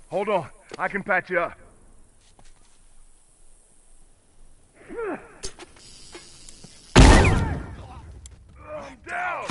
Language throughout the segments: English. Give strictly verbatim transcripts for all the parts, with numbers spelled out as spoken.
Hold on. I can patch you up. I'm down!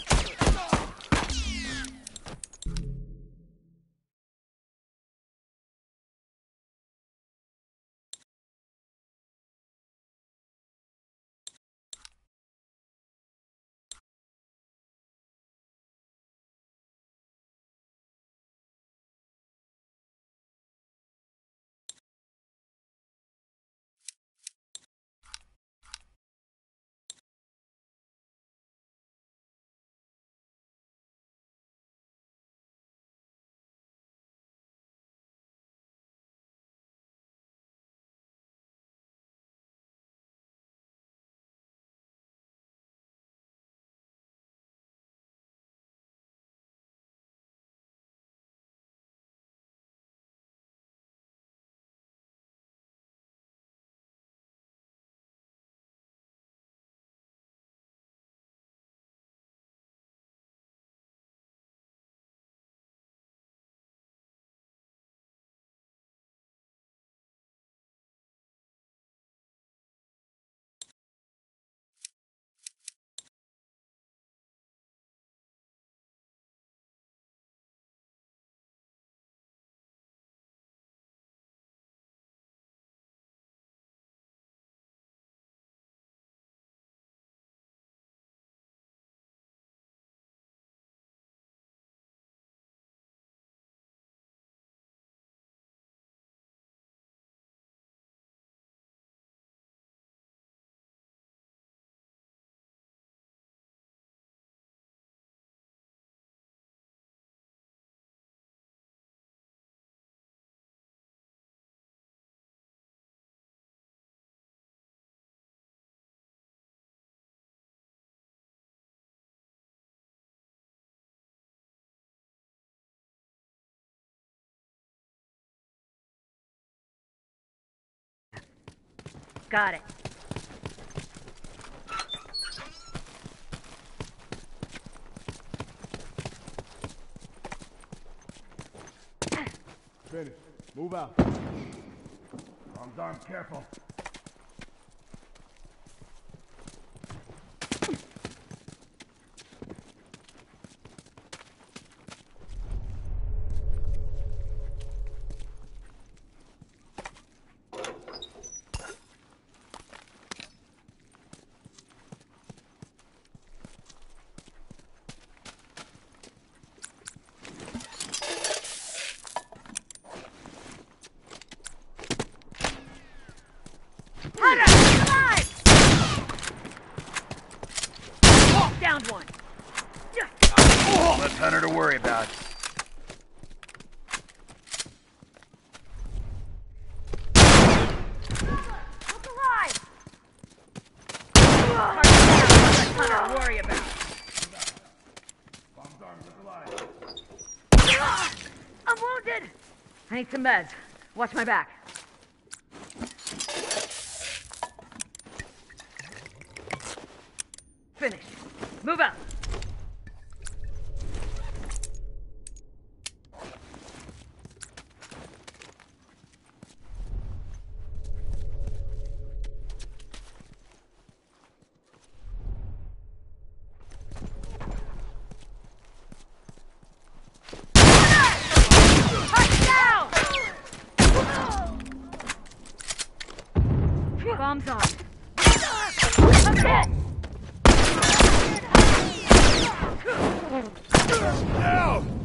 Got it. Finish. Move out. Arms, arms, careful. Downed one. Oh, that's Hunter to worry about. Look alive! That's Hunter to worry about. Bomb's arms, look alive. I'm wounded! I need some meds. Watch my back. Finished. Move out. Bombs on. I'm hit! Down!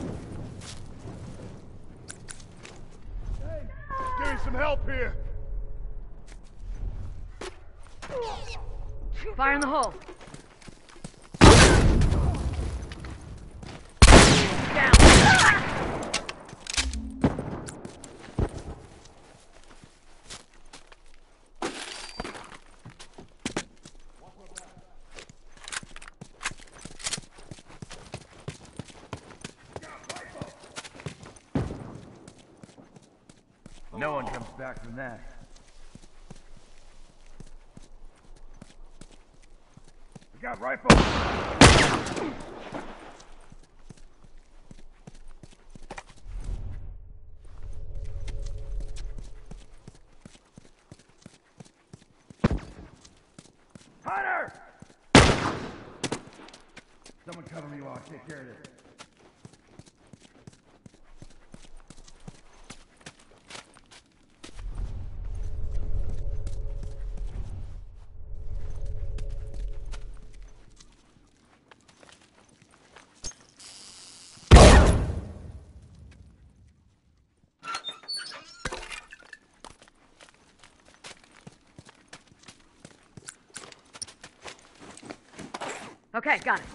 Hey, getting some help here. Fire in the hole. Down. No one comes back from that. We got rifles! Hunter! Someone cover me while I take care of this. Okay, got it.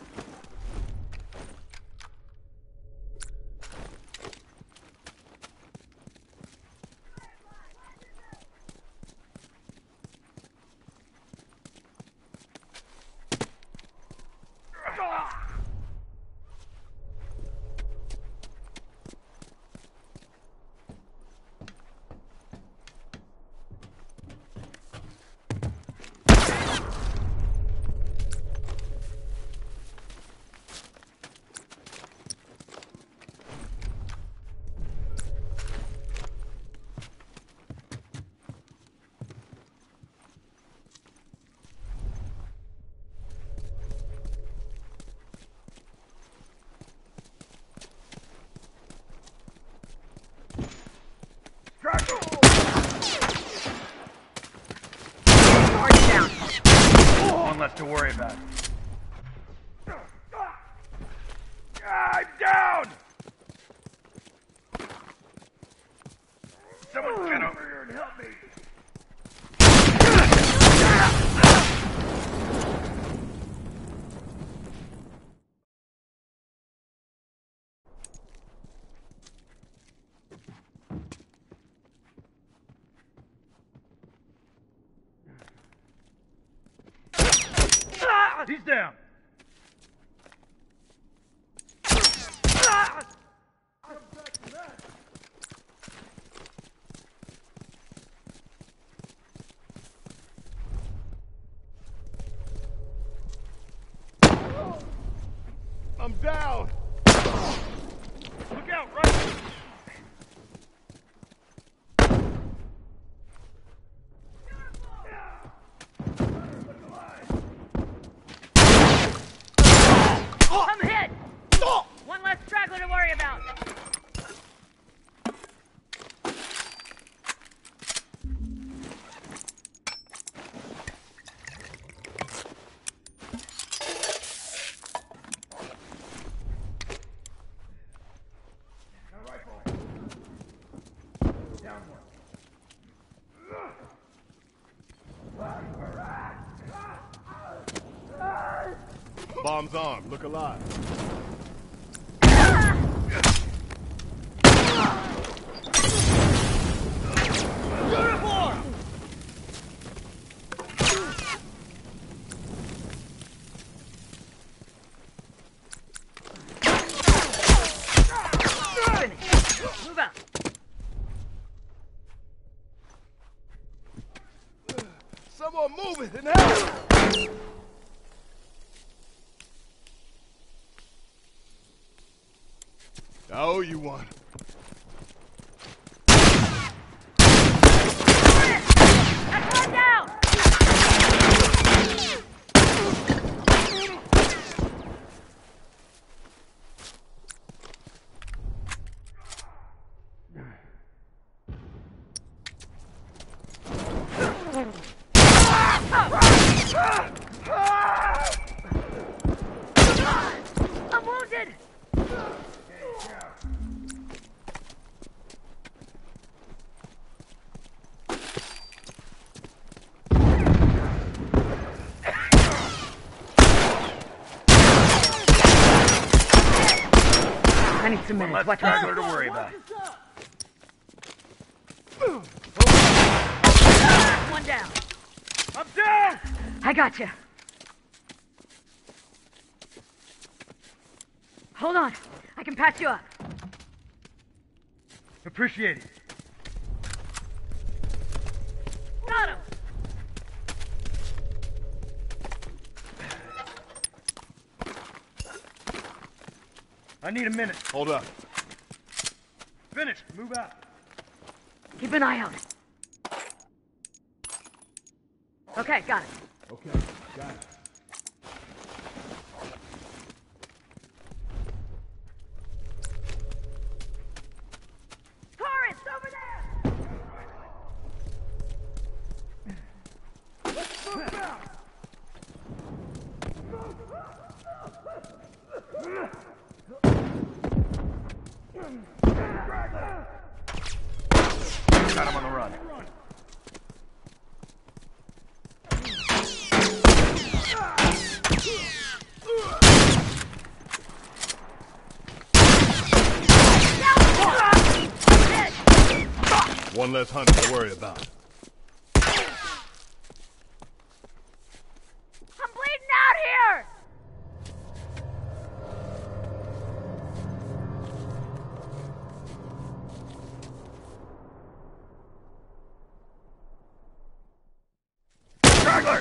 Target down. One less to worry about. I'm down! Someone get over here and help me! He's down! I'm down! Look out, right! I'm hit! One less straggler to worry about. Down one. Bombs armed. Look alive. Uniform! Finish. Move out. Someone move it and help! I owe you one. That's one down! I'm wounded! I need some minutes. Watch Straggler out. to worry about. One down. I'm down! I got you. Hold on. I can patch you up. Appreciate it. Got him. I need a minute. Hold up. Finished. Move out. Keep an eye out. Okay, got it. Okay. Got it. Torrance, over there! Let's move out! Got him on the run. One less hunter to worry about. I'm bleeding out here! Straggler!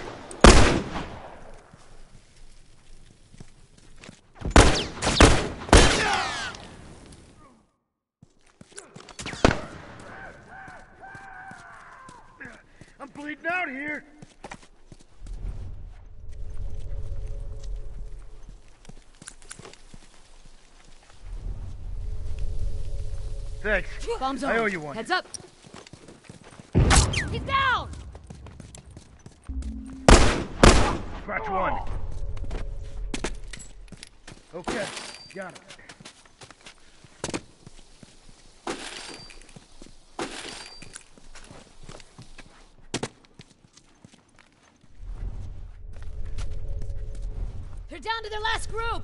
I'm bleeding out here. Thanks. Bombs on. I owe you one. Heads up. He's down! Scratch one. Okay, got it. They're down to their last group.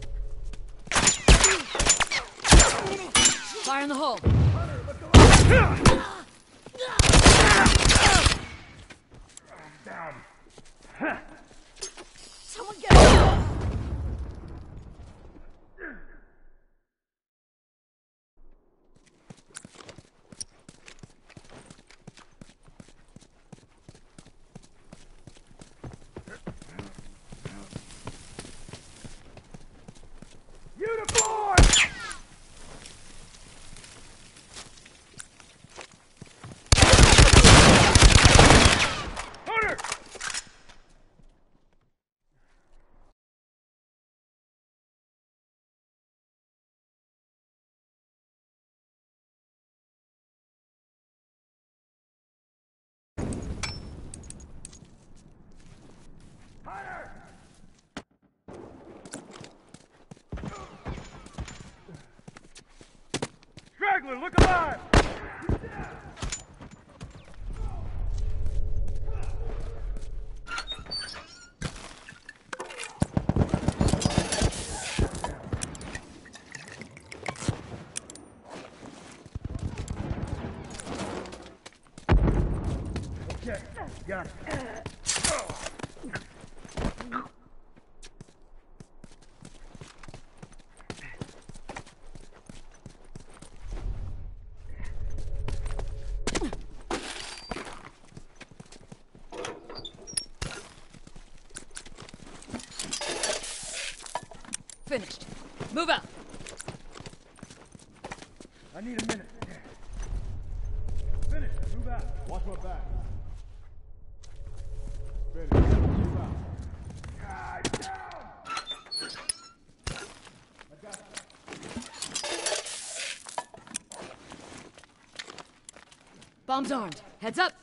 Fire in the hole. Down. Someone get him. Unicorn! Hunter! Hunter! Straggler, look alive! Okay, got it. Finished. Move out. I need a minute. Finish, move out. Watch my back. Finish. Move out. God, down! I got you. Bombs armed. Heads up.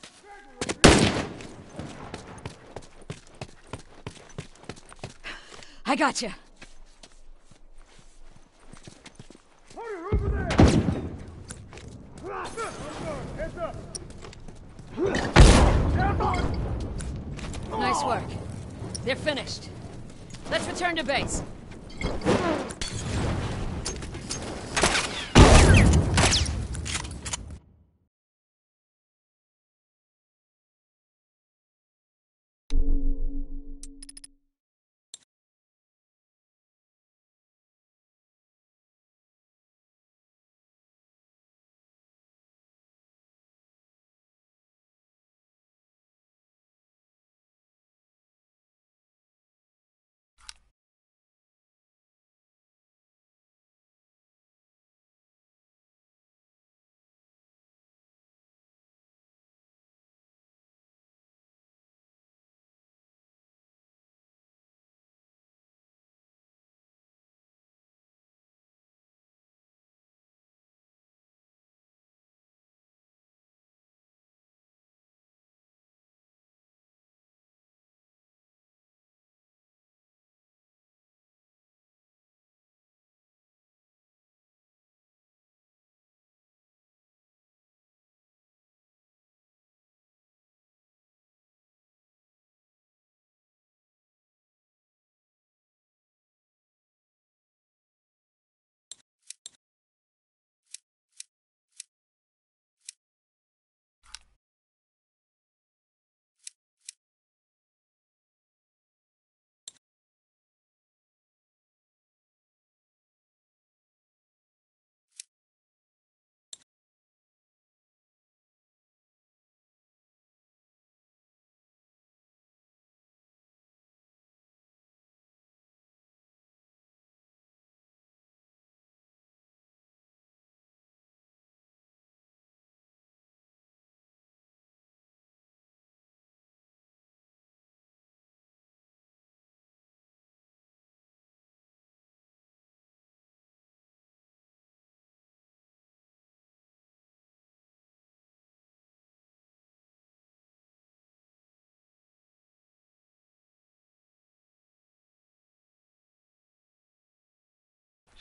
I got you. Hunter, over there! Heads up! Down one! Nice work. They're finished. Let's return to base.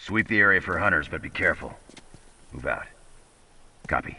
Sweep the area for hunters, but be careful. Move out. Copy.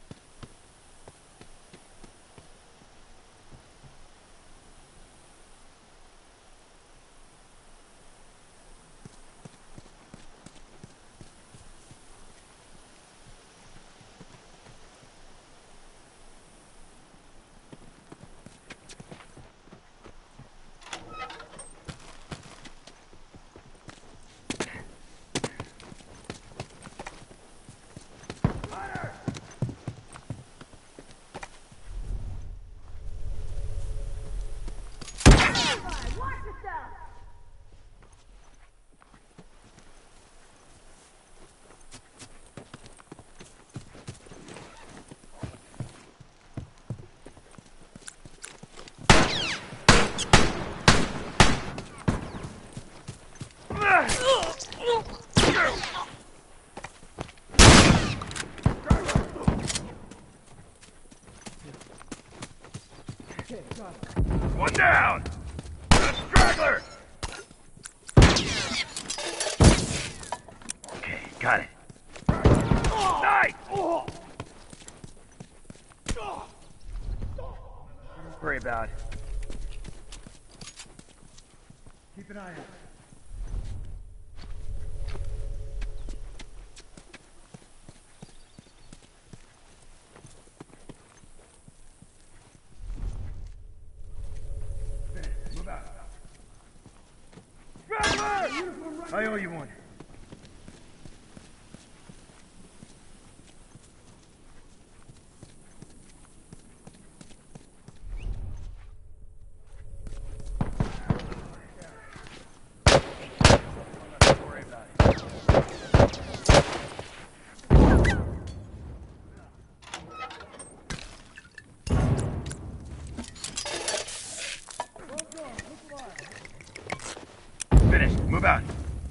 One down! A straggler! Okay, got it. Nice! Worry about it. Keep an eye out. Move out. I owe you one. Finished. Move out.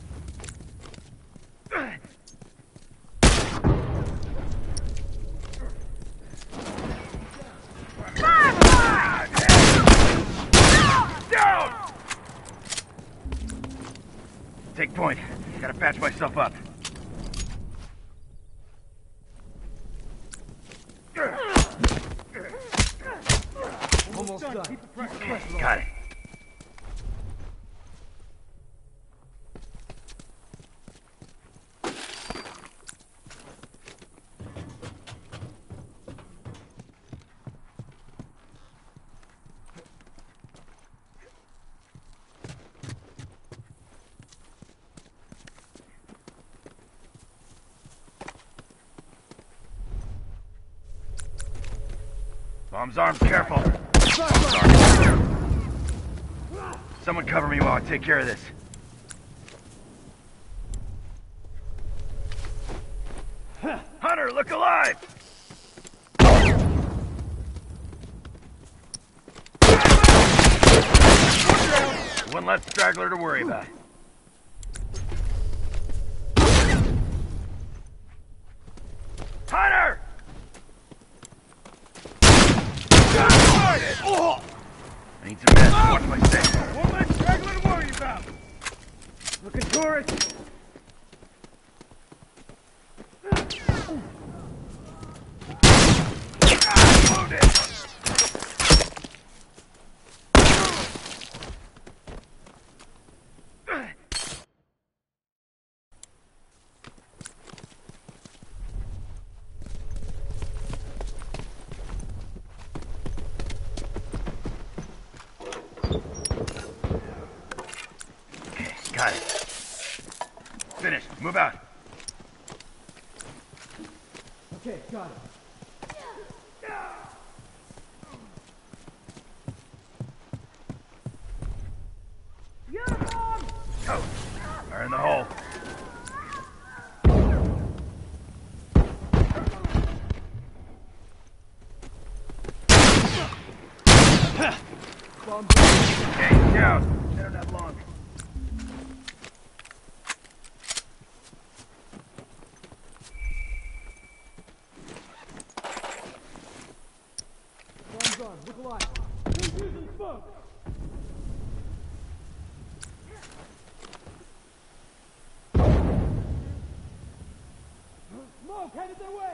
Down! Take point. Gotta patch myself up. Almost done. Keep the pressure on. Got it. Bomb's arms, careful. Bomb's arms. Someone cover me while I take care of this. Hunter, look alive! One less straggler to worry about. Hunter! I need some meds. Watch my step. One less straggler to worry about. Looking for it. Wounded. Got it. Finished. Move out. Okay, got it. Uniform! Go. Fire in the hole. Okay, down. They don't have long. Bombs on. Look alive. Who's using smoke? Smoke headed their way!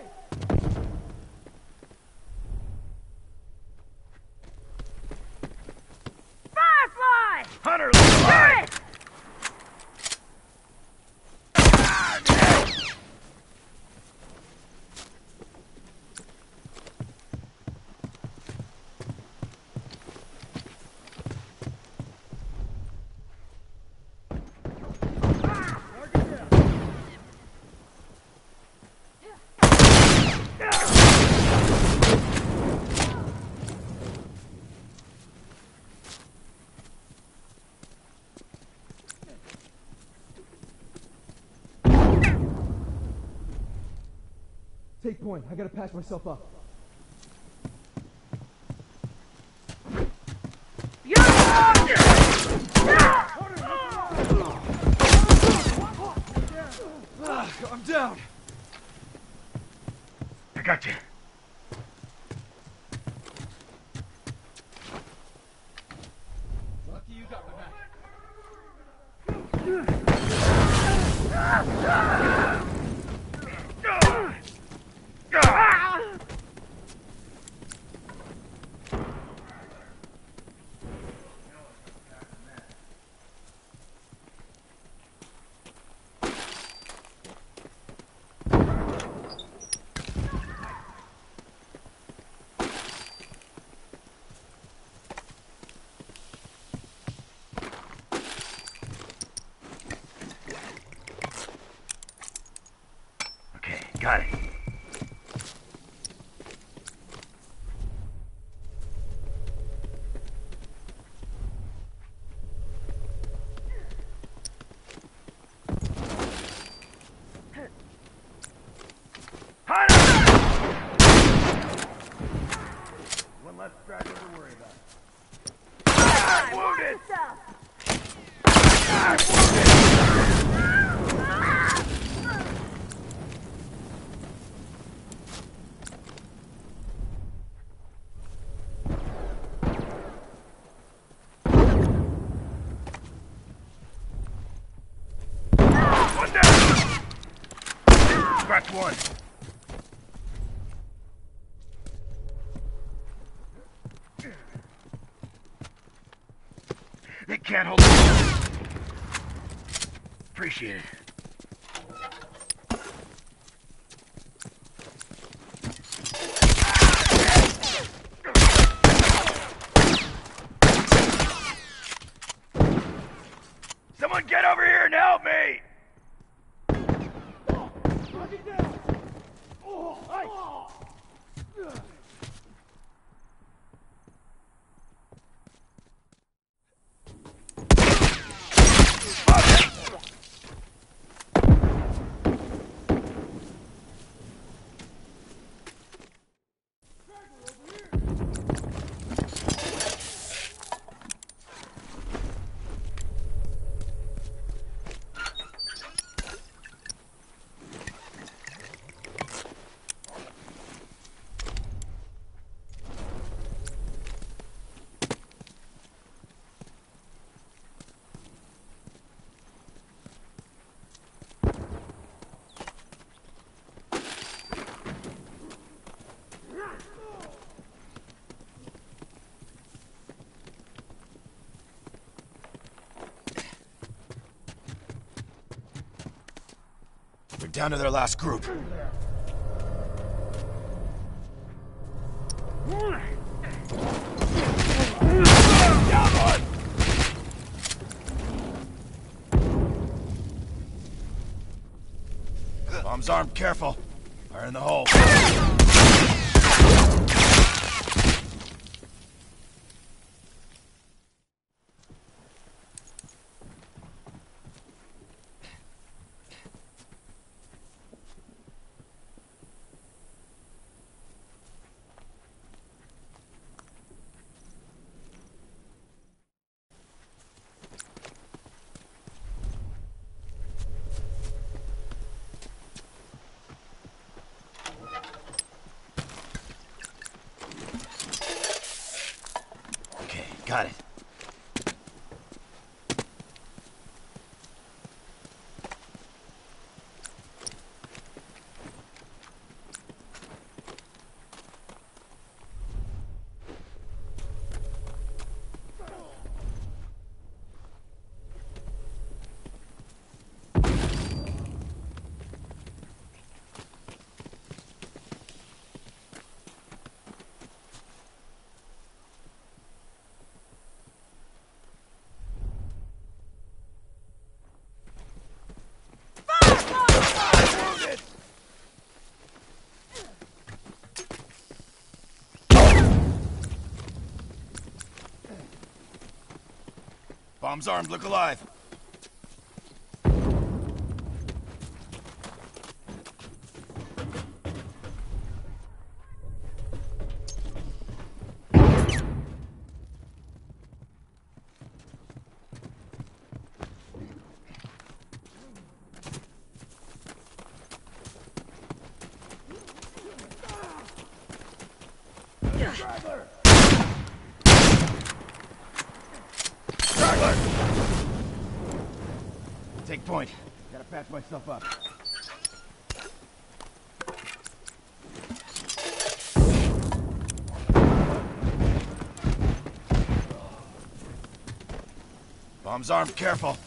Firefly! Hunter, look alive! Good! Take point. I gotta patch myself up. You're wrong! I'm down. I got you. Lucky you got my back. Okay, got it. One less straggler to worry about. Ah, wounded! Ah, wounded! One down! Cracked one. They can't hold it. Appreciate it. Someone get over here and help me! Knock it down! Oh, oh. They're down to their last group. Bombs armed, careful. Fire in the hole. Got it. Bomb's armed, look alive. Take point. Gotta patch myself up. Bomb's armed, careful.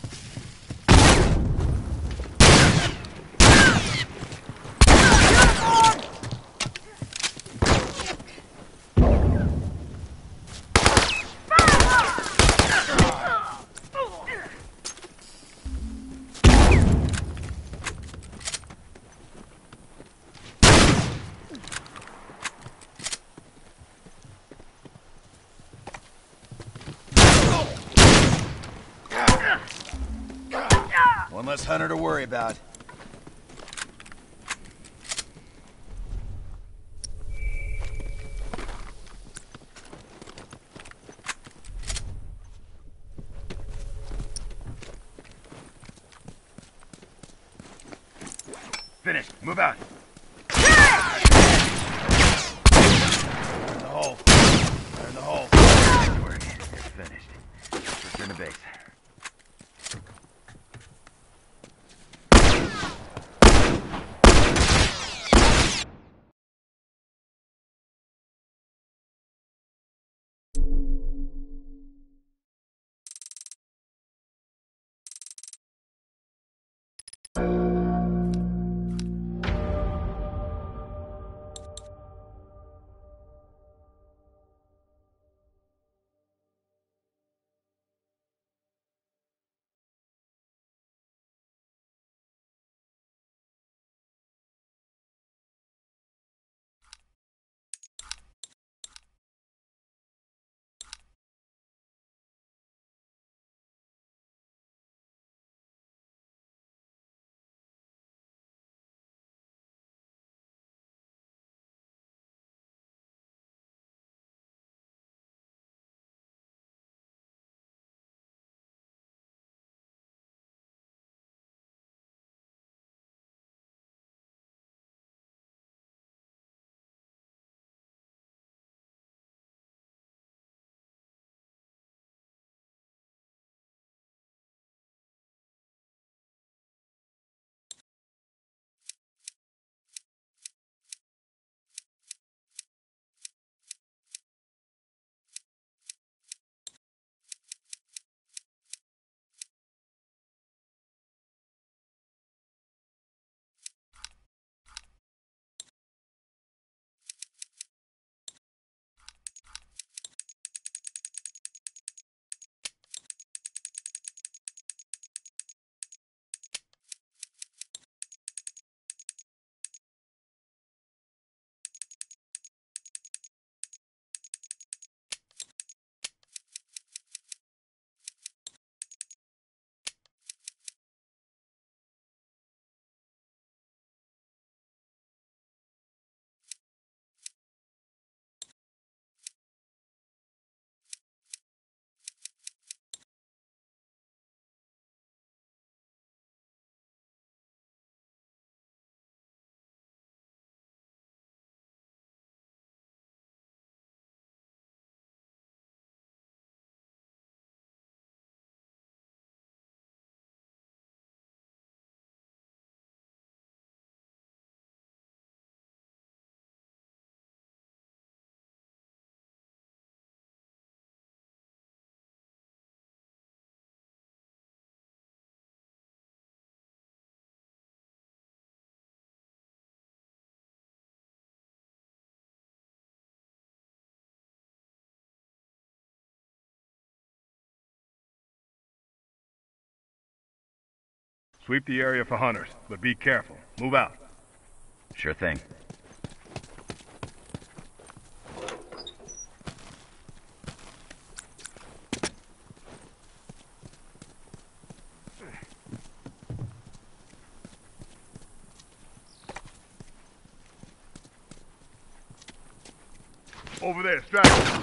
One less hunter to worry about. Finished. Move out. Fire in the hole. Fire in the hole. Good work. It's finished. Return to base. Sweep the area for hunters, but be careful. Move out. Sure thing. Over there, straggler.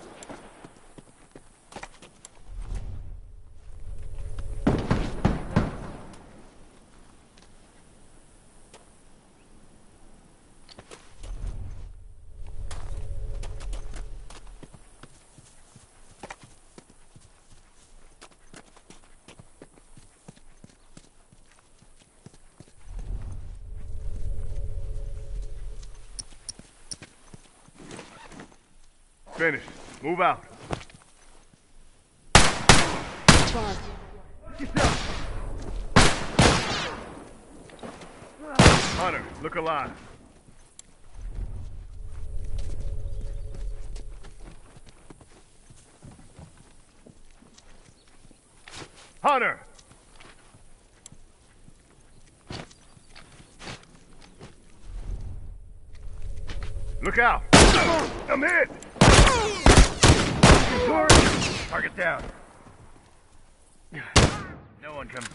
Finished. Move out. Hunter, look alive. Hunter! Look out! I'm hit! Target down. No one comes.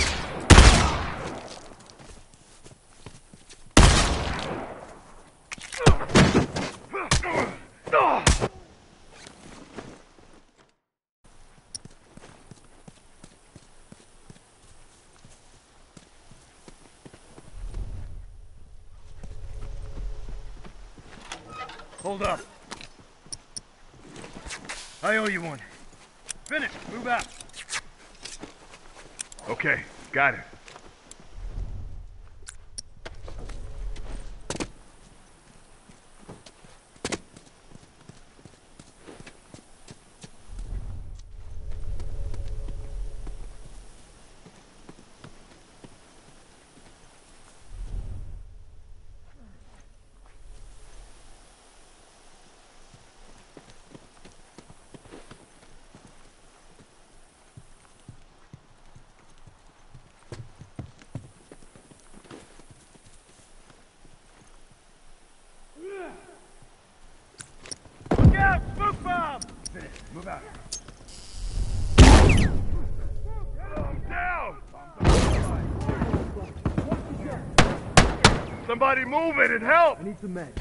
Hold up. I owe you one. Finish. Move out. Okay, got it. Look out! Smoke bomb! Finish. Move out. I'm down! Somebody move it and help! I need some men.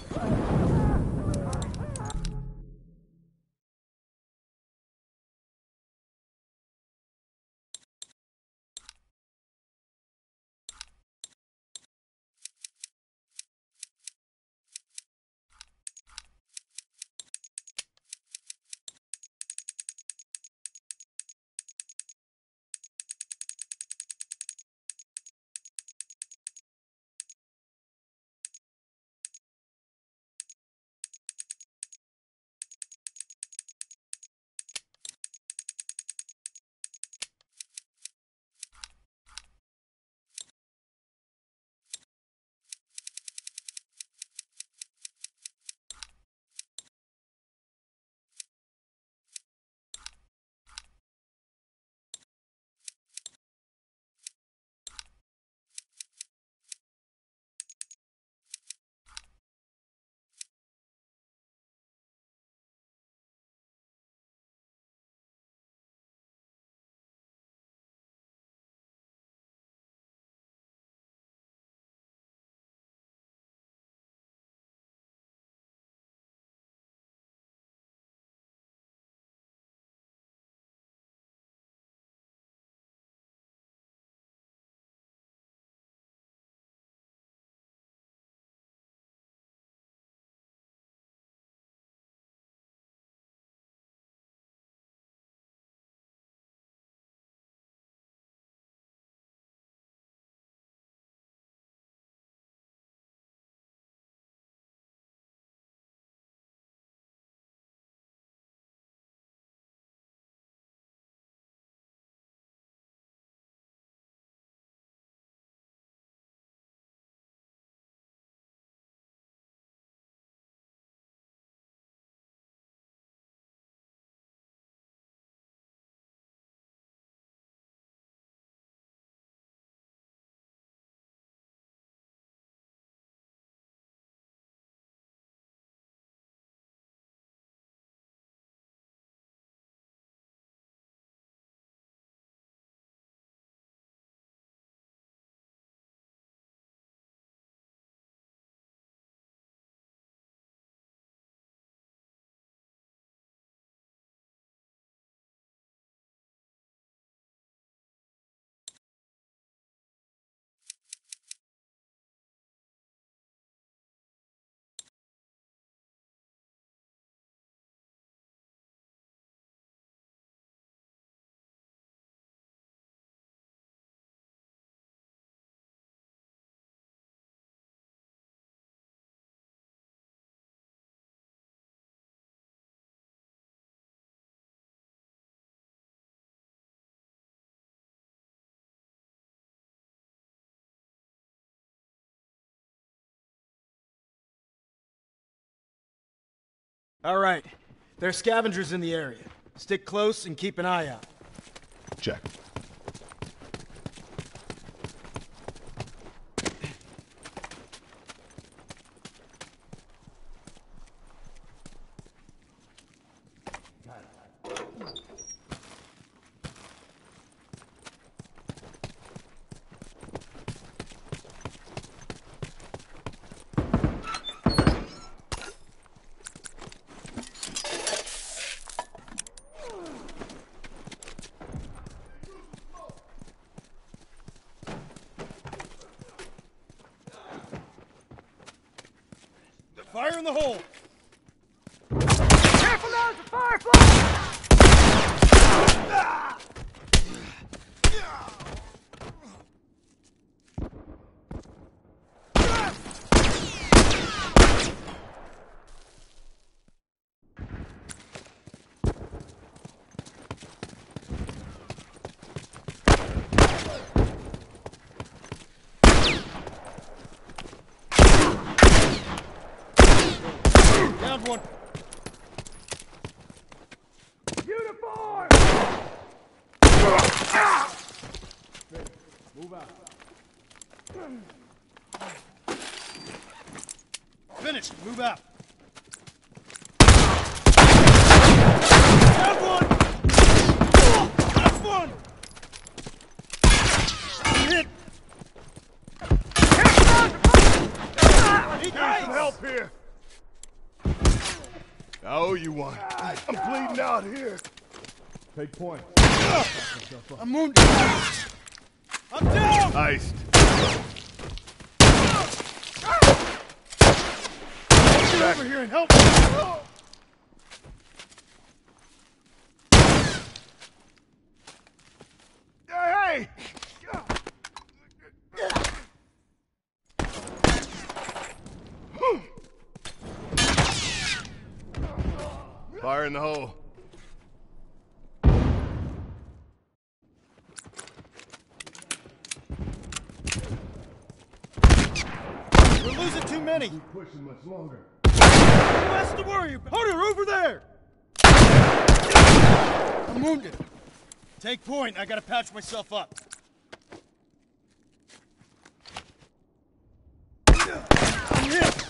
All right. There are scavengers in the area. Stick close and keep an eye out. Check. Fire in the hole! Careful now, it's a firefly! Down one. Uniform! Move out. Finished. Move out. Down one. Last one. Hit. Need some help here. I owe you one. I'm bleeding out here. Take point. I'm wounded. I'm down. Iced. Get over here and help me. Hey! Fire in the hole. We're losing too many. Pushing much longer. Who has to worry about? Hunter, over there! I'm wounded. Take point. I gotta patch myself up. I'm hit.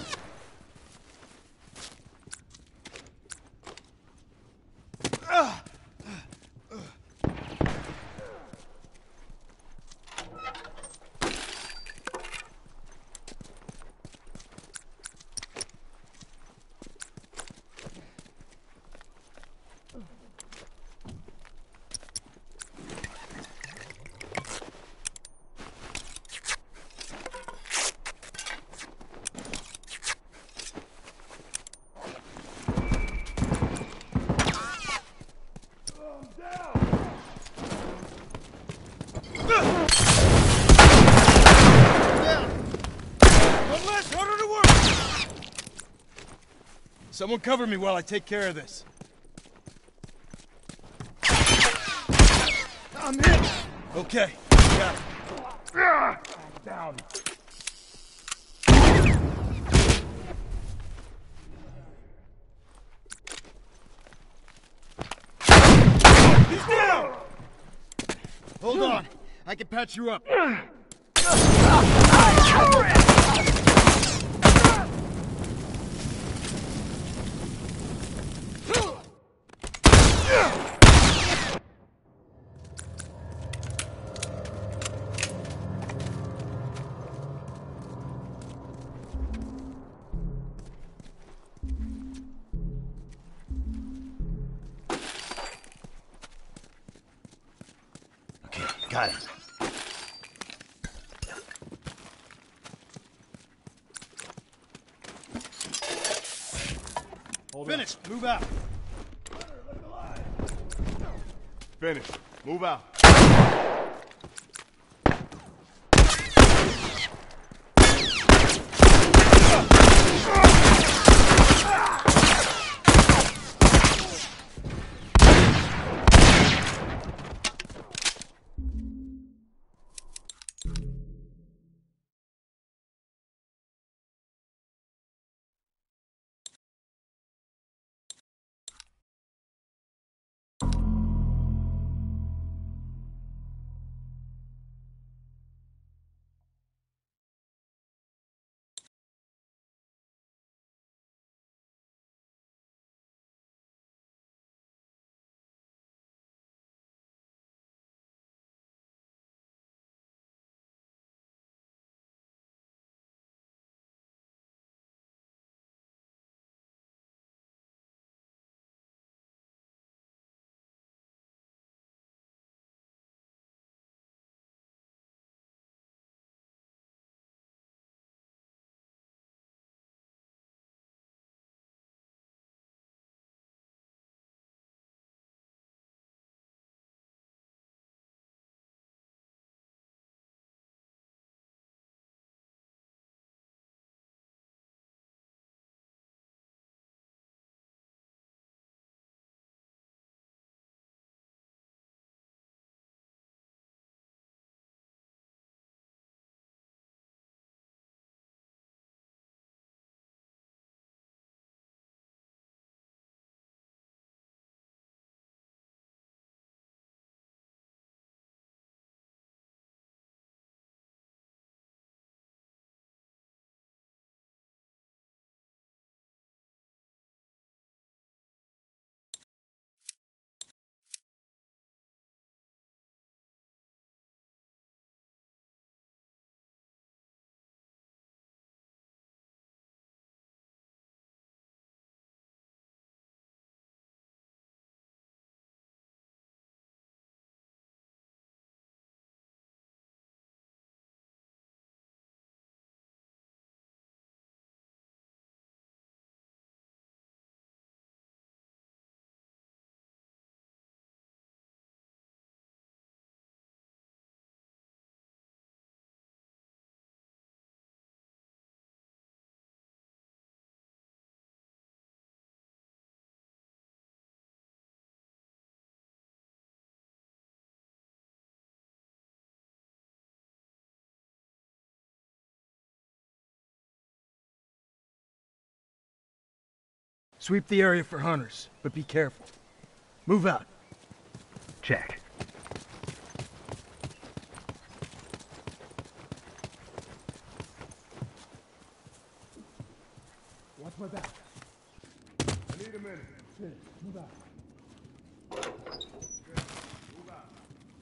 Someone cover me while I take care of this. I'm hit! Okay, got it. Down. He's down! Hold on, I can patch you up. Okay, got it. Finished, move out. Finished. Move out. Sweep the area for hunters, but be careful. Move out. Check. Watch my back. I need a minute. Finish. Move out. Move out.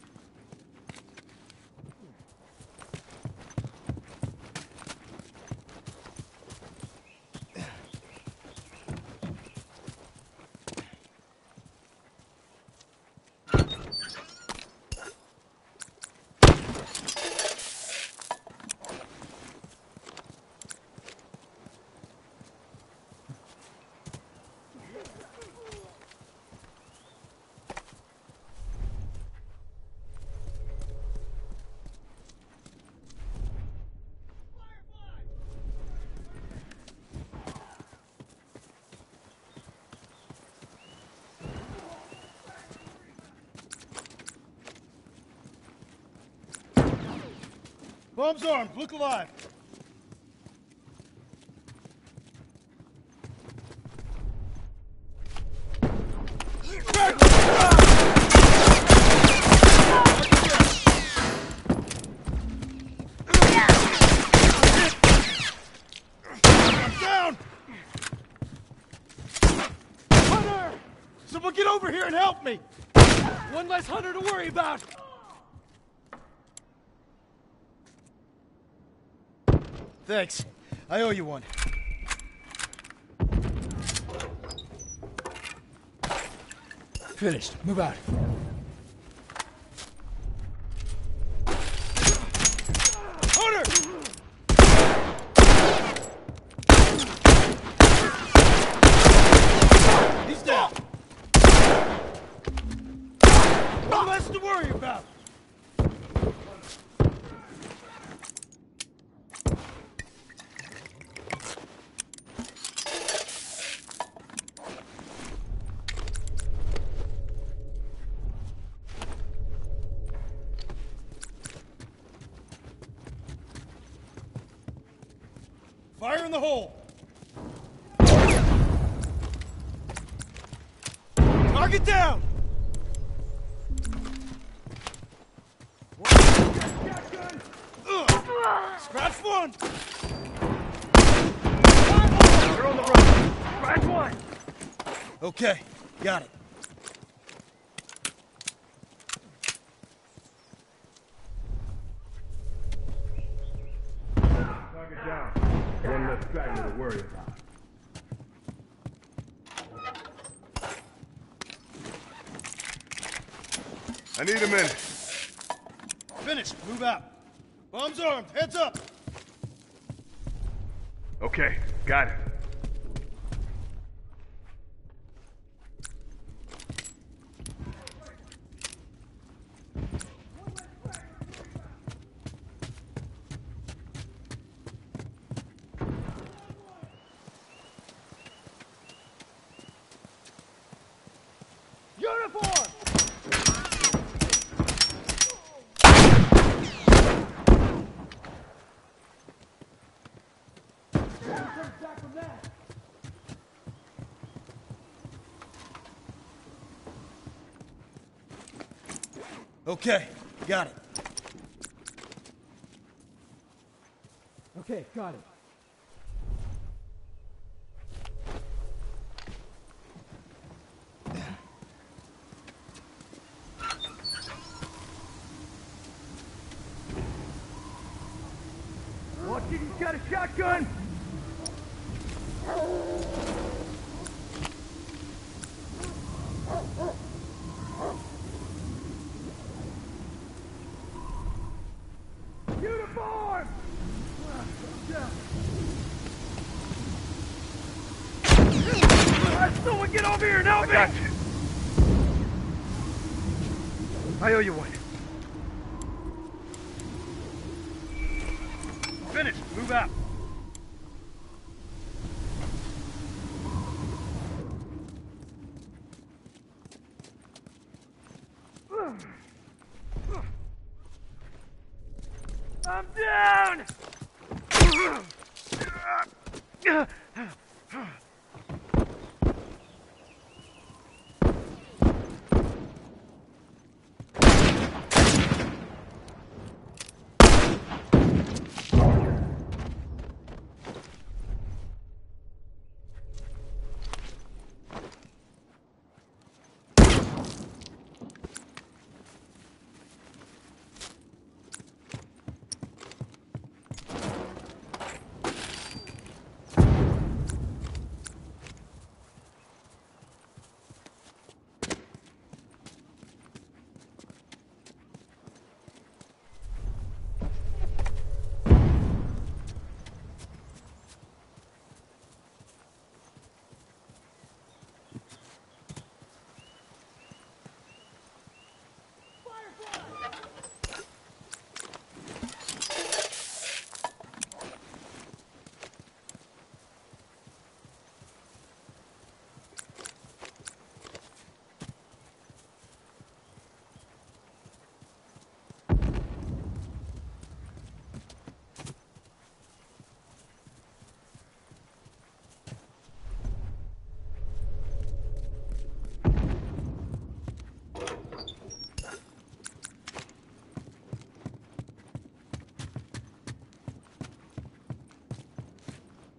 Bombs armed. Look alive. I'm down. Hunter! Someone get over here and help me. One less hunter to worry about. Thanks. I owe you one. Finished. Move out. Hunter! He's down. One less to worry about. Fire in the hole! Target down! Ugh. Scratch one! They're on the run. Scratch one. Okay, got it. Target down. One less straggler to worry about. I need a minute. Finished. Move out. Bombs armed. Heads up. Okay, got it. Uniform! Okay, got it. Okay, got it. Watch it, he's got a shotgun. Uniform! Someone get over here and help me! I got you. I owe you one. Finished. Move out. I'm down!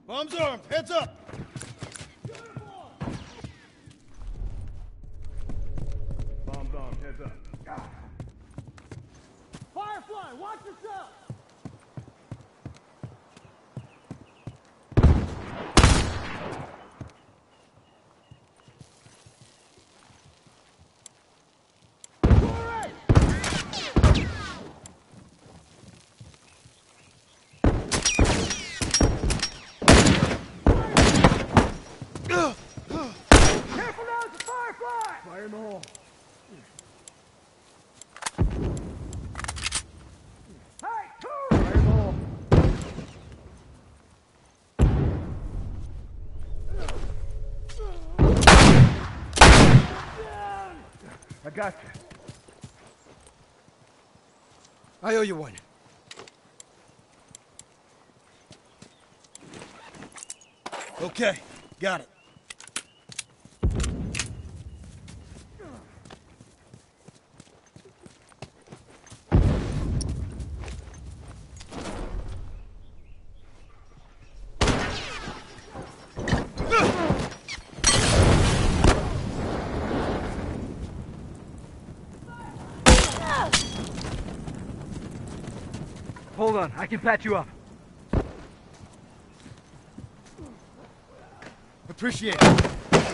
Bombs armed. Heads up. Bombs armed. Heads up. Firefly, watch yourself! Careful now, it's a firefly! Fire in the hole. Hey, two! Fire in the hole. I got you. I owe you one. Okay, got it. Hold on, I can patch you up. Appreciate it.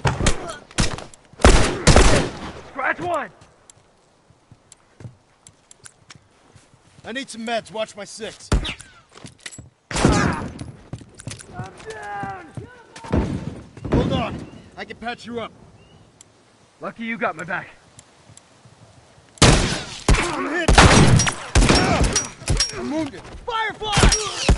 Scratch one! I need some meds. Watch my six. I'm down! Hold on. I can patch you up. Lucky you got my back. I'm hit. I'm wounded. Firefly!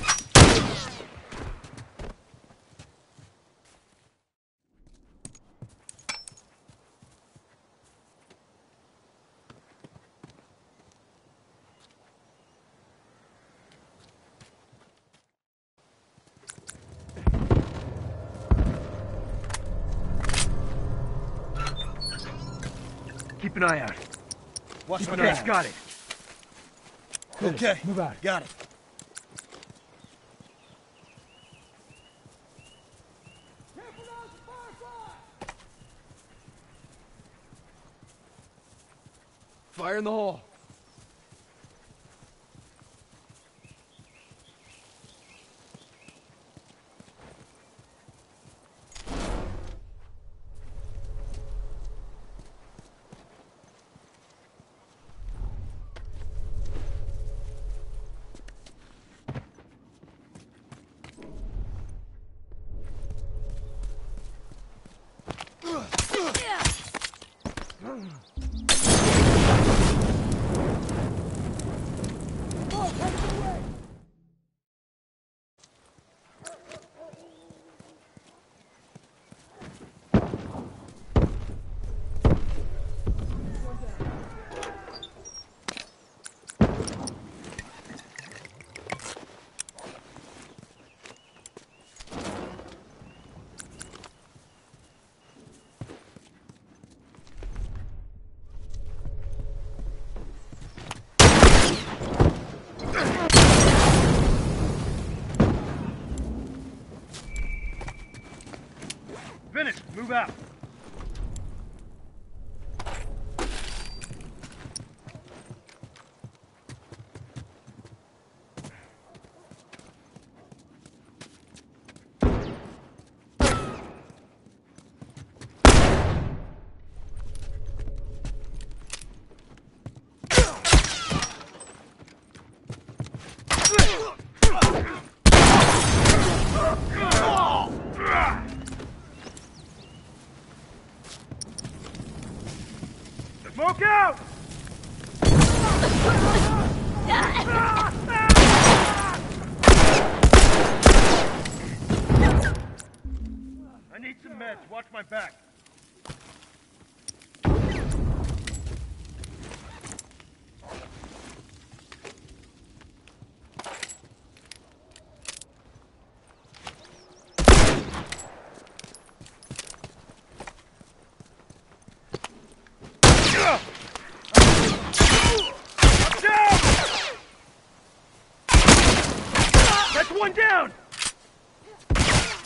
Keep an eye out. Watch my Okay, back. got it. Okay, Move out. got it. Careful now, it's a firefly! Fire in the hole. Finished. Move out. Smoke out! I need some meds. Watch my back. That's one down!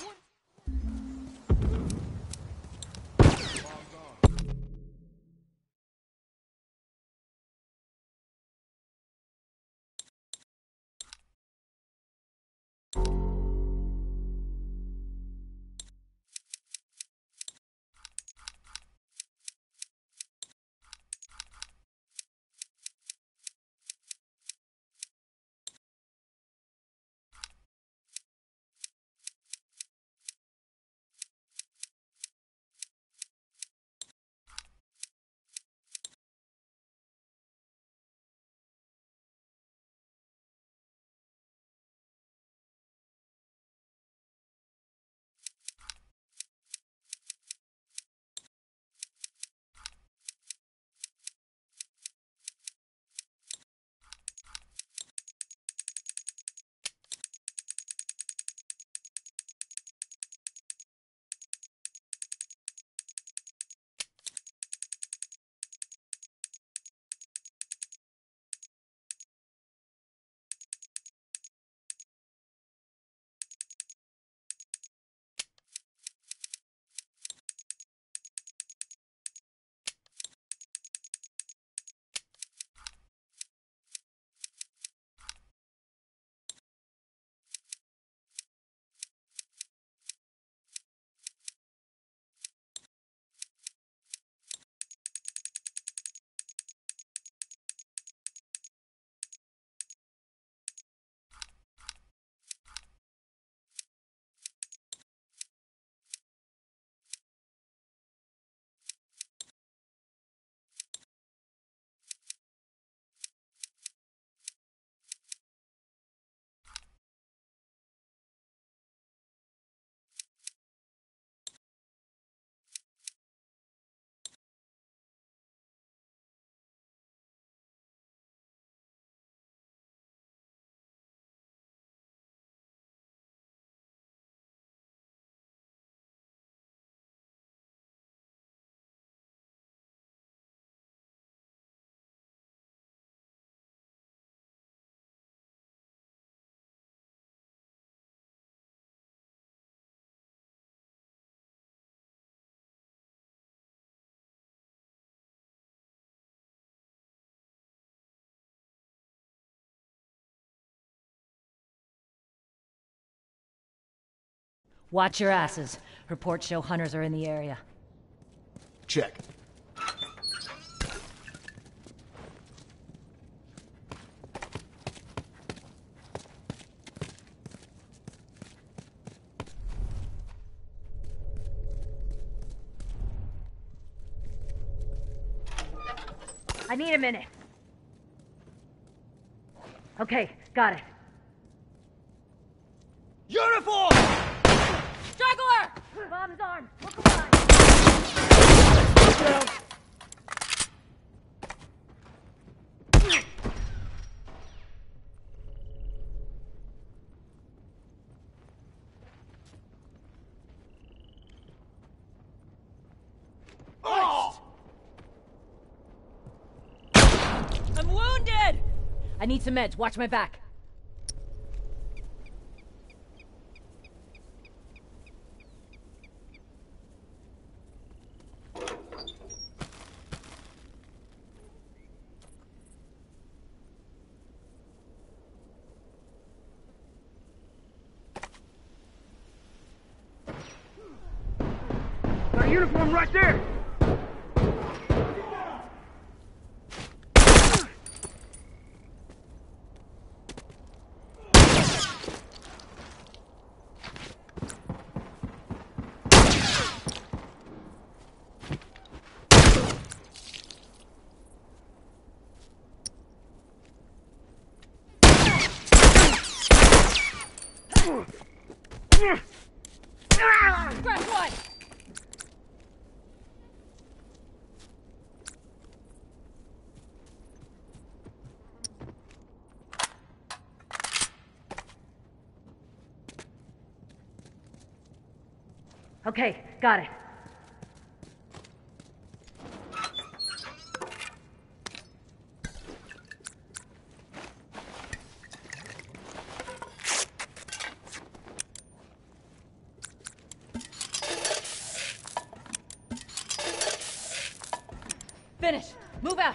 Watch your asses. Reports show hunters are in the area. Check. I need a minute. Okay, got it. Uniform! Straggler! Bomb's armed. Look alive. I'm wounded! I need some meds. Watch my back. Got a uniform right there! Grab one! Okay, got it. Finish! Move out!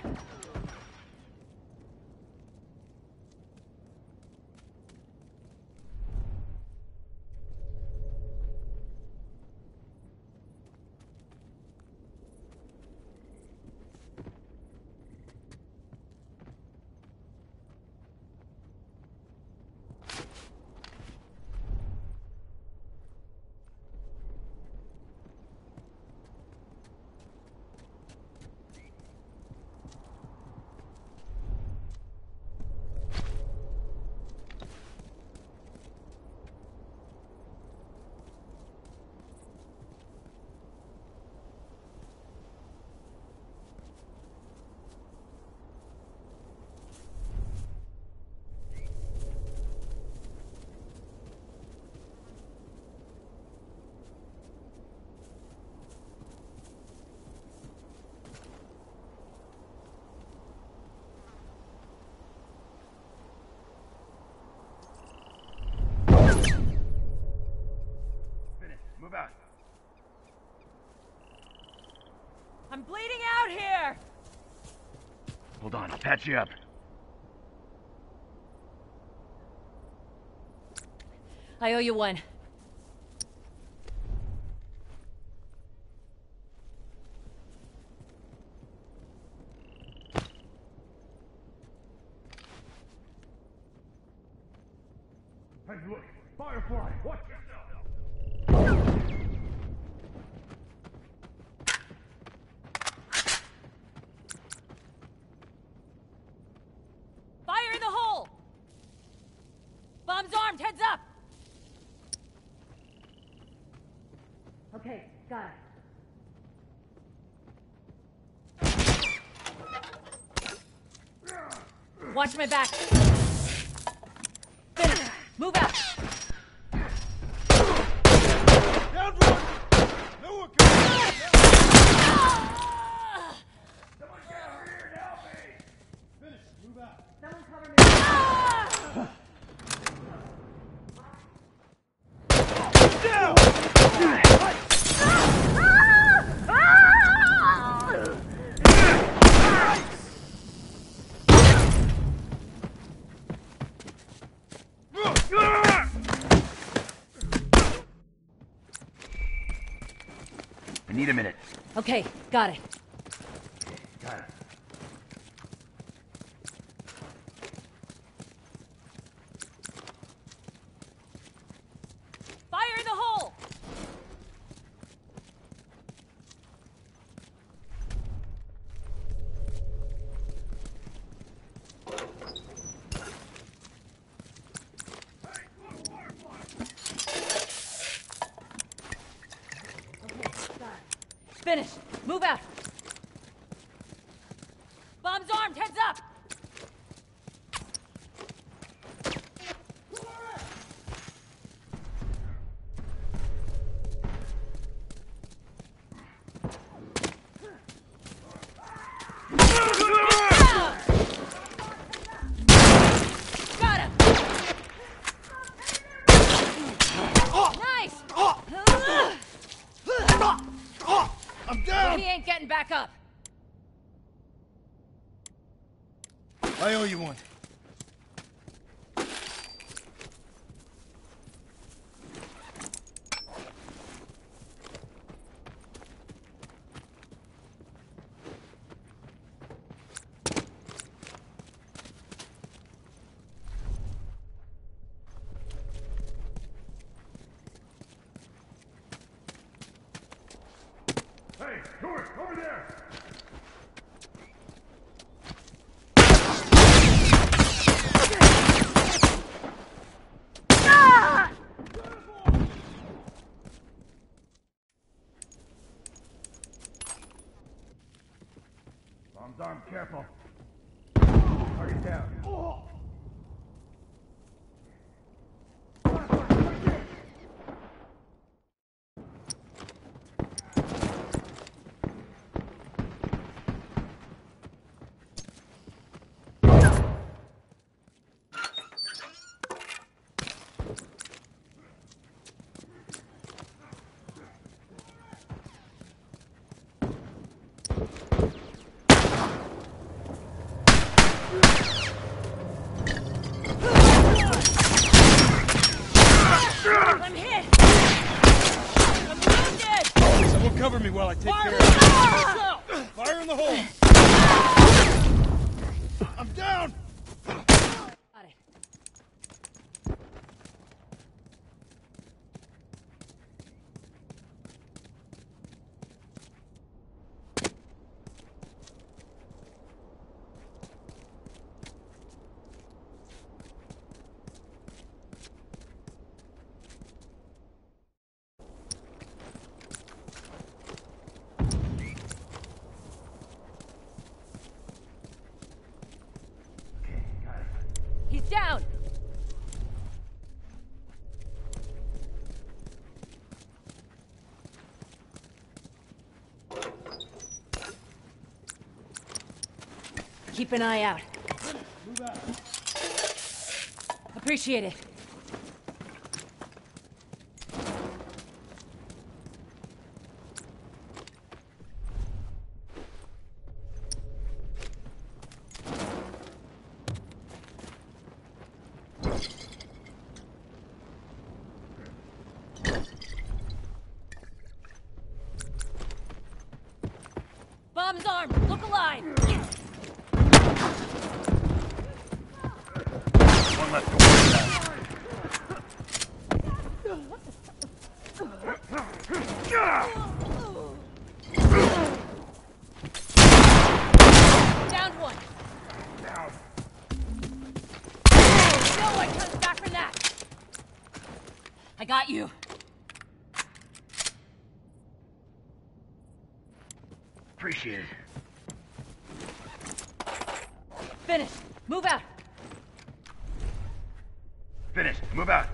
Move out. I'm bleeding out here! Hold on, I'll patch you up. I owe you one. Hey, look! Firefly! Watch yourself! Fire in the hole! Bomb's armed, heads up! Okay, got it. Watch my back. Finish. Move out. Down one! No one can... Someone get over here and help me! Finish. Move out. Someone cover me. Down! need a minute. Okay, got it. Got it. Fire in the hole! Finished. Move out. Bomb's armed. Heads up. Got him. Nice. I'm down! He ain't getting back up. I owe you one. Hey, Stuart, over there! Bomb's armed, careful. Target down. I'm hit. I'm wounded. Someone cover me while I take Fire care in of the hole. it. Fire in the hole! I'm down! Got it. He's down. Keep an eye out. Appreciate it. Bomb's armed. Look alive. One left to worry about. Downed one. Down. No one comes back from that. I got you. Appreciate it. Finished. Move out. Finished. Move out.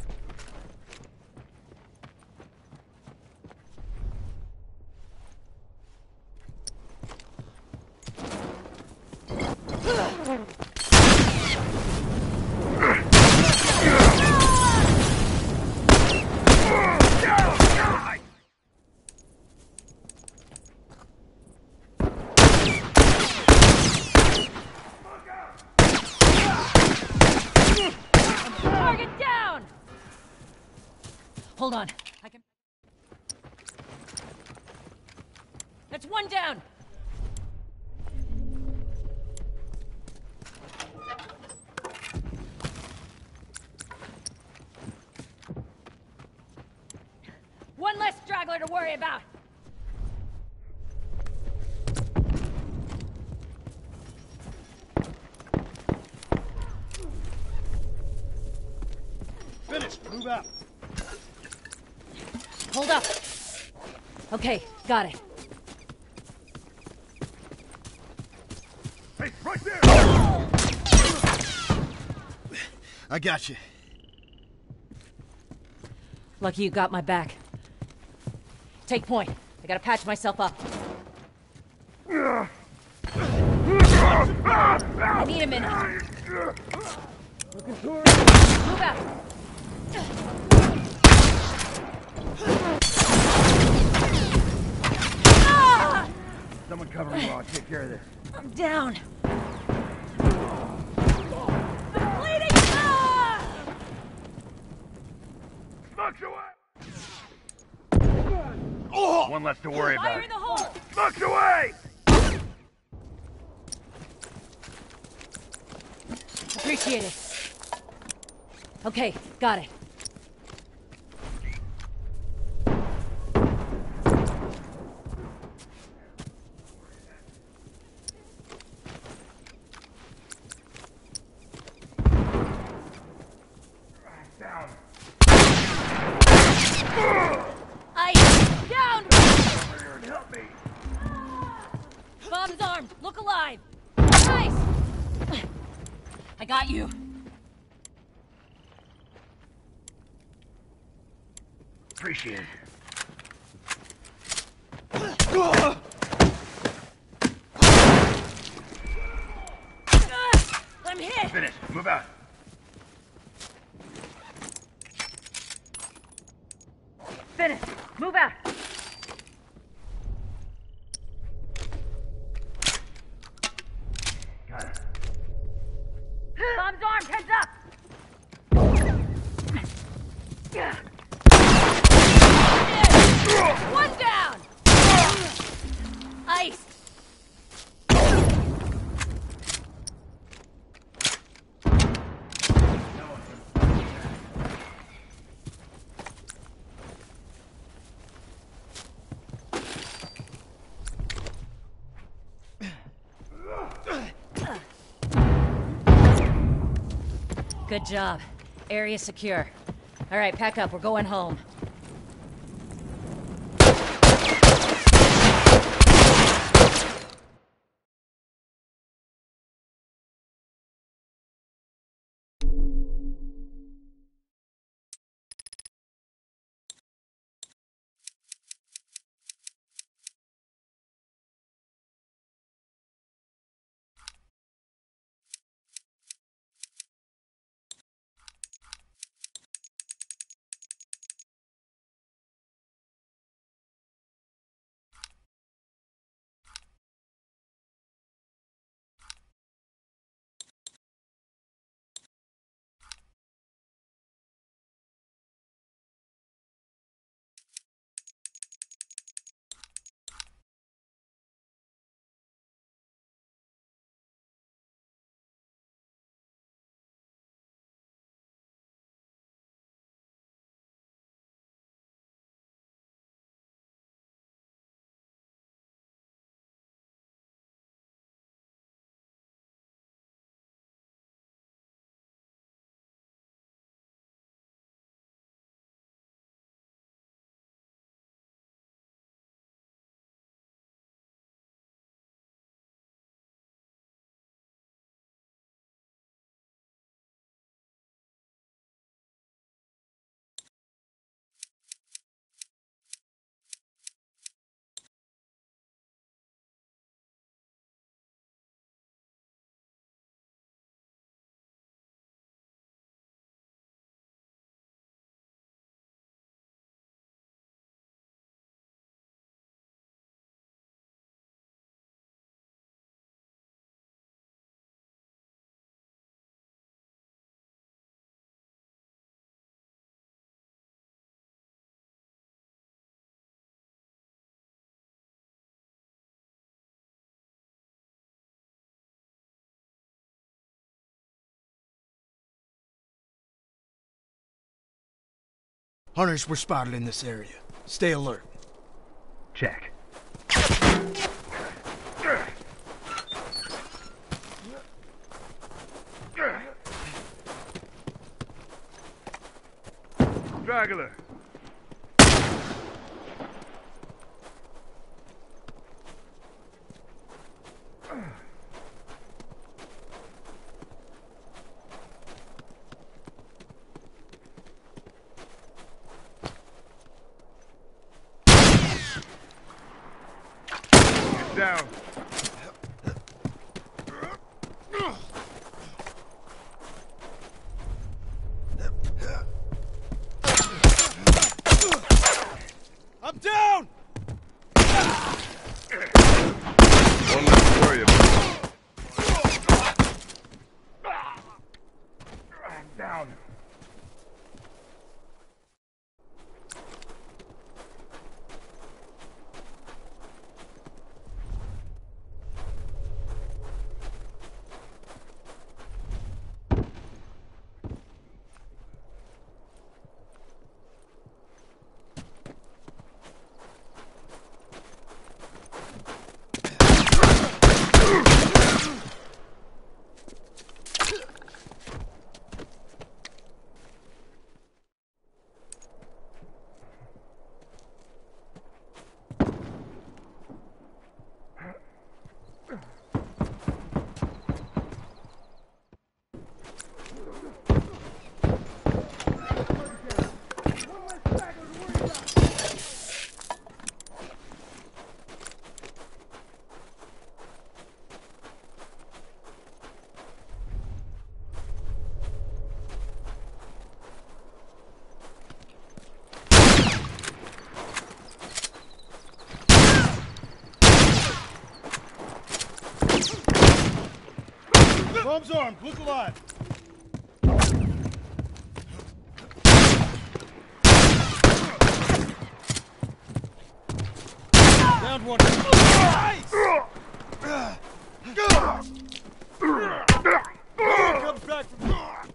Target down. Hold on. I can. That's one down! One less straggler to worry about! Finished. Move out. Hold up! Okay, got it. Hey, right there! I got you. Lucky you got my back. Take point. I gotta patch myself up. I need a minute. Move out. Ah! Someone cover me while I take care of this. I'm down. I'm bleeding. Ah! Smokes away! One less to worry Fire about. in the hole. Smokes away! Appreciate it. Okay, got it. Down. Ice! Down! Help me! Bomb's armed. Look alive. Nice! I got you. Appreciate it. Ah, I'm hit. Finished. Move out. Finished. Move out. Got it. Bomb's armed. Heads up. One down. Ice. Good job. Area secure. All right, pack up. We're going home. Hunters were spotted in this area. Stay alert. Check. Straggler. Get down. I'm down! One less to worry about. Down. Bomb's armed. Look alive. Down one. Nice! No one comes back from that.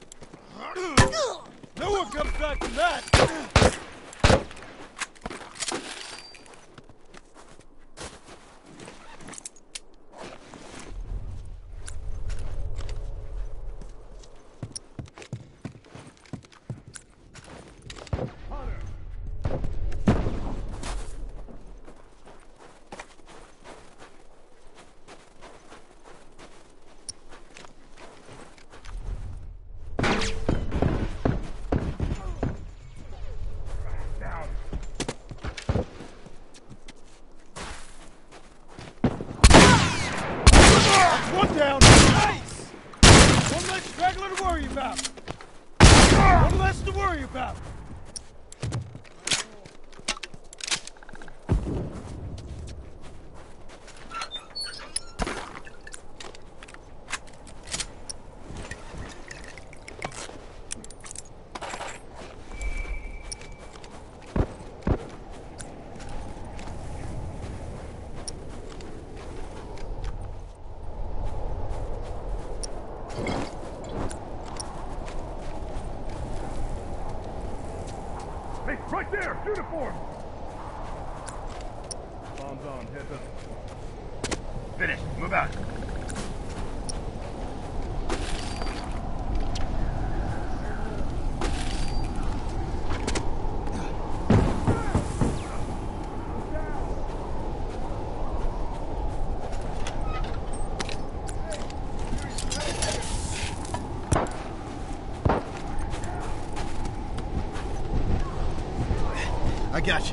No one comes back from that. One down. Nice! One less straggler to worry about. One less to worry about. Hey, right there! Shoot it for him! Bombs on, heads up. Finished. Move out. I got you.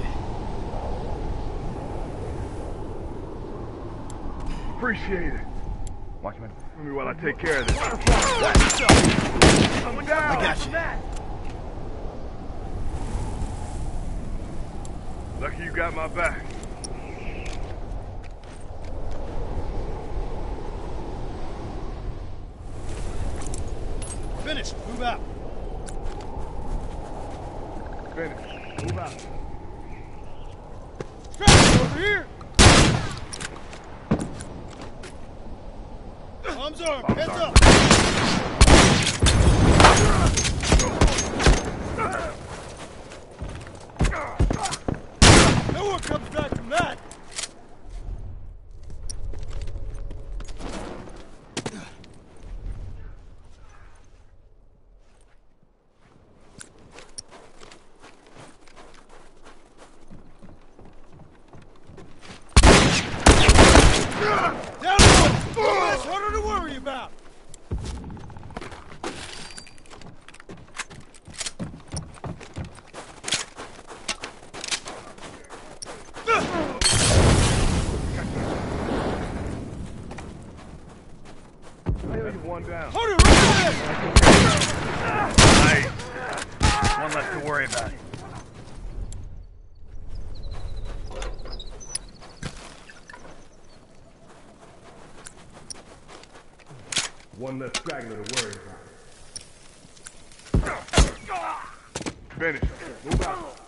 Appreciate it. Watchman. Let me while I take care of this. Someone I got you. Lucky you got my back. Finished. Move out. Finish. Move out. Strapped over here. Bombs armed. Heads up. more comes back from that. Down one! One less hunter to worry about. One down. Hunter, right there! Nice. One less to worry about. One less straggler to worry about. Finish. Move out.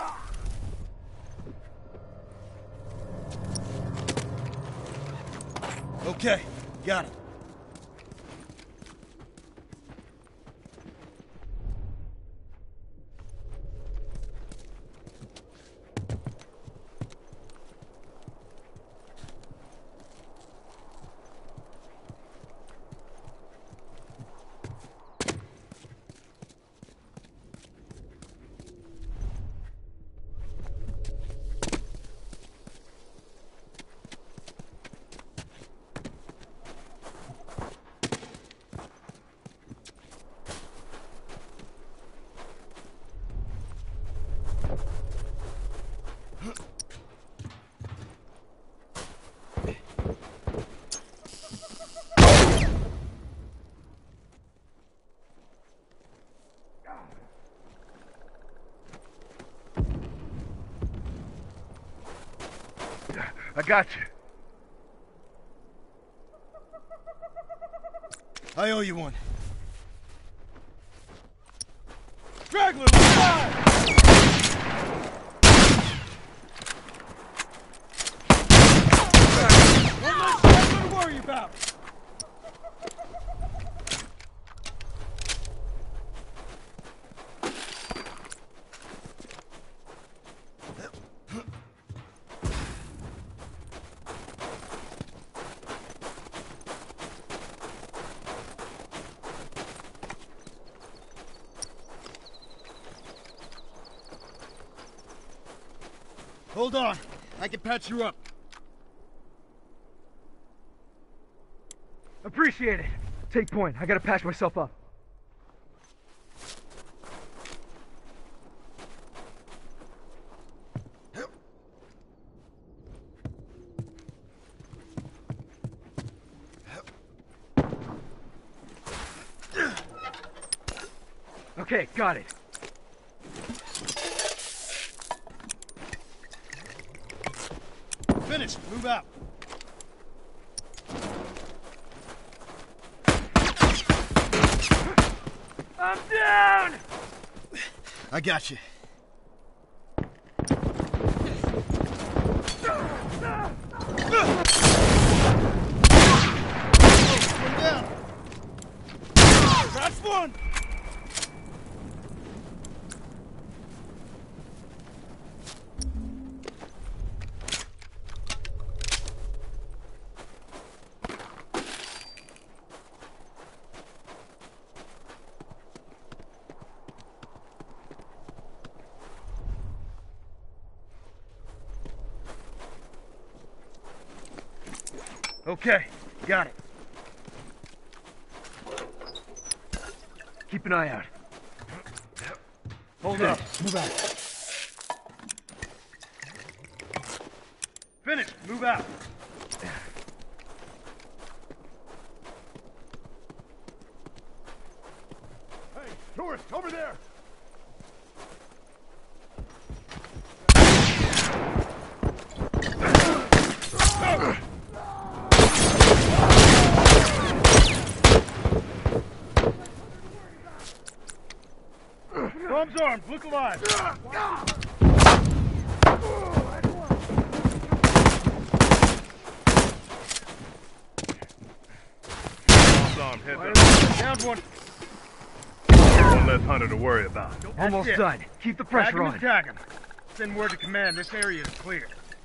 Okay, got it. I got you. I owe you one. Straggler, alive! One less straggler to worry about. Hold on. I can patch you up. Appreciate it. Take point. I gotta patch myself up. Okay, got it. Finished. Move out. I'm down! I got you. One down. That's one. Okay, got it. Keep an eye out. Hold up. Move out. Finished. Move out. Hey, tourist, over there! Bombs armed. Look alive. Armed, heads up. Down one. One less hunter to worry about. Almost it. done. Keep the pressure Tag him on. and tag him. Send word to command. This area is clear.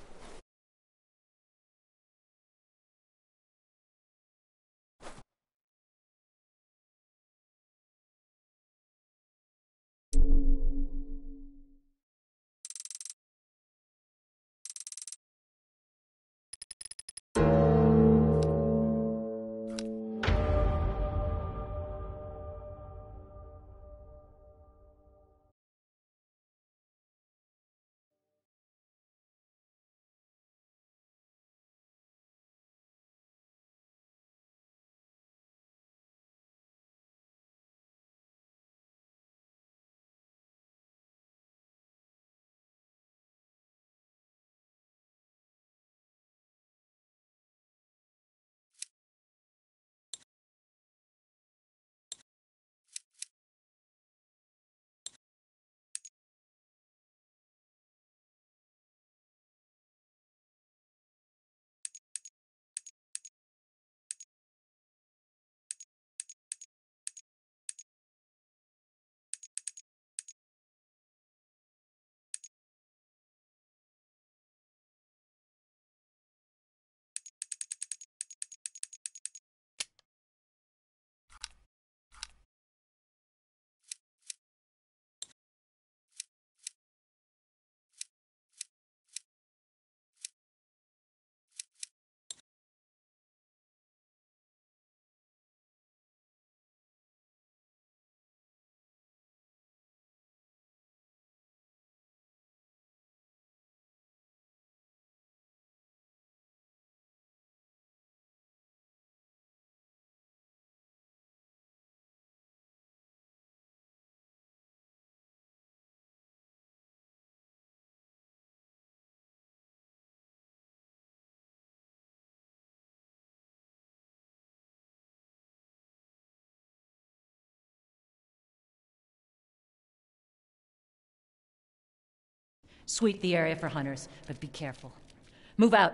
Sweep the area for hunters, but be careful. Move out.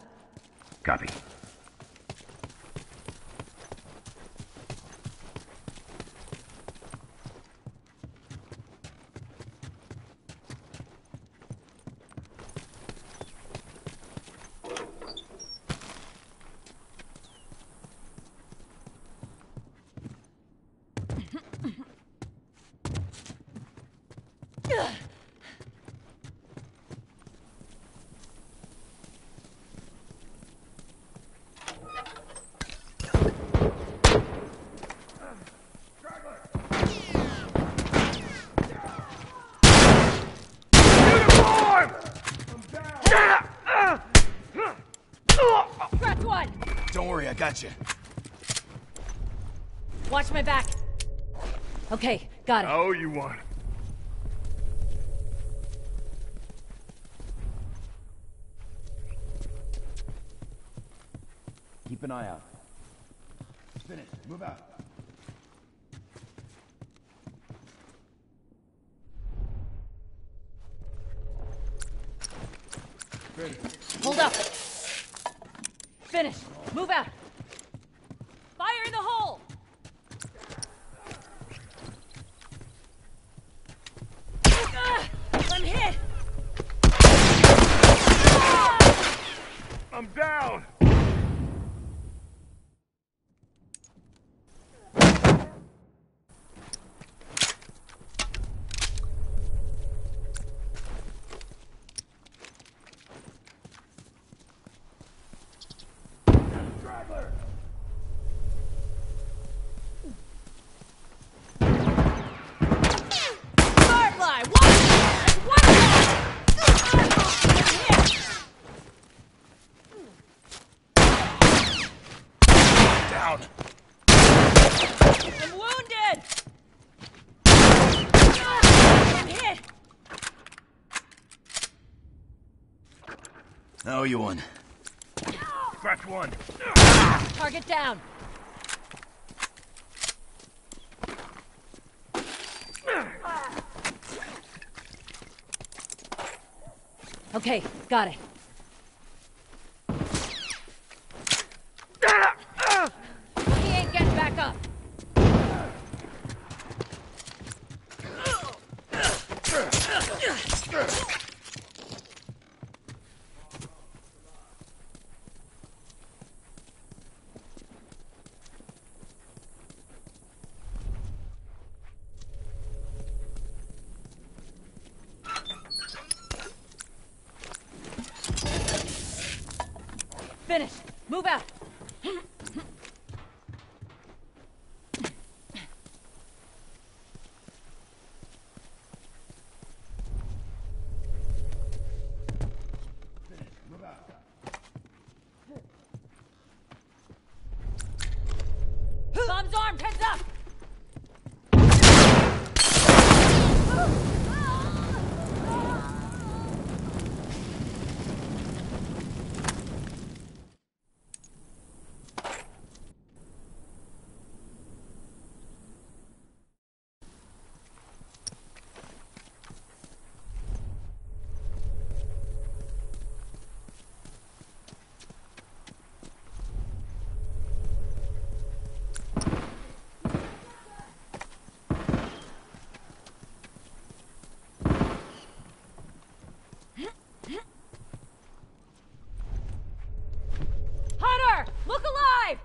Copy. Don't worry, I got you. Watch my back. Okay, got it. Oh, you won. Keep an eye out. Finish. Move out. Finish. Hold up. Finish. Move out. Fire in the hole. Ah, I'm hit. I'm down! Oh, you won. Scratch one. Target down. Okay, got it. He ain't getting back up. Finished. Move out. Bomb's armed. Heads up. Hunter! Look alive!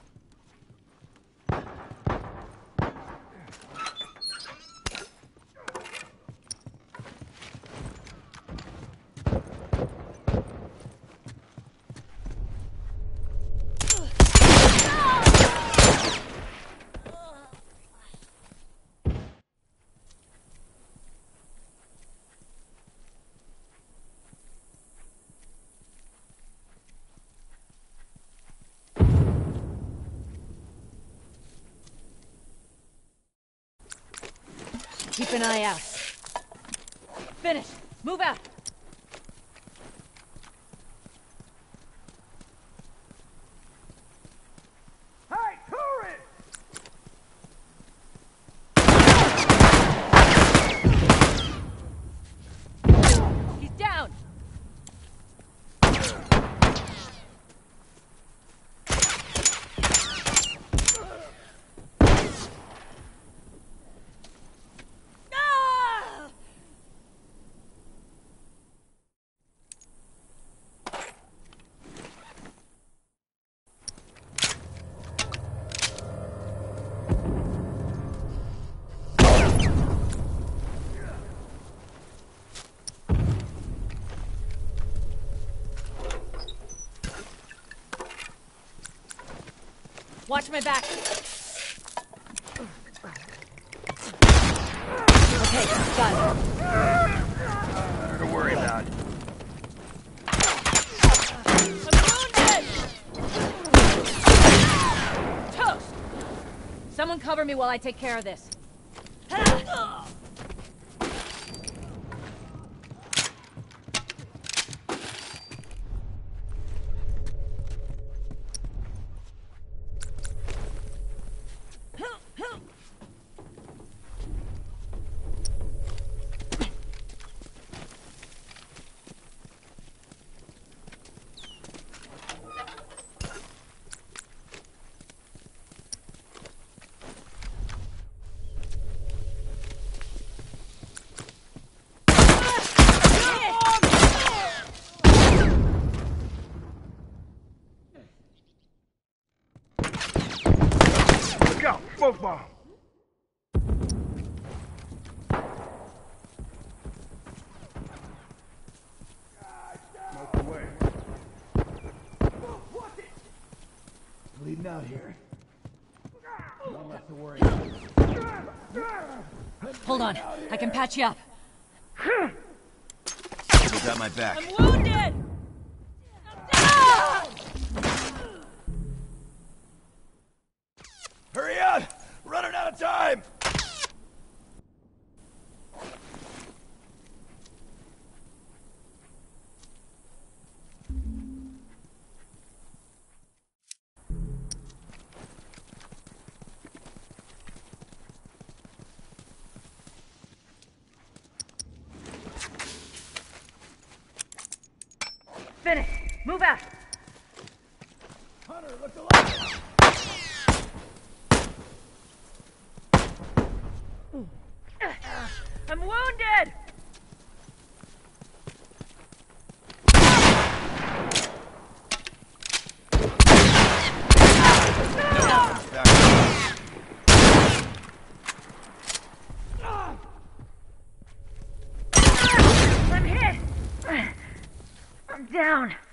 Keep an eye out. Finish. Move out. Hey, tourist! He's down. Watch my back. Okay, got it. Nothing to worry about. I'm wounded! Toast! Someone cover me while I take care of this. Look out! Smoke bomb! Smoke away. Bleeding out here. One less to worry about. Hold on. I can patch you up. You got my back. I'm wounded! Ah! Hurry up! Running out of time! Finish. Move out. Hunter, look alive! I'm wounded! I'm hit! I'm down.